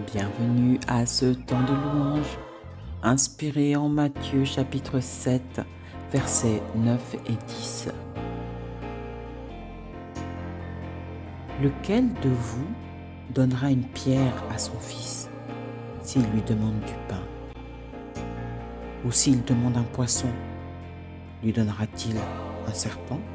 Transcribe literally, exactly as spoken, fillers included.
Bienvenue à ce temps de louange, inspiré en Matthieu chapitre sept, versets neuf et dix. Lequel de vous donnera une pierre à son fils s'il lui demande du pain? Ou s'il demande un poisson, lui donnera-t-il un serpent?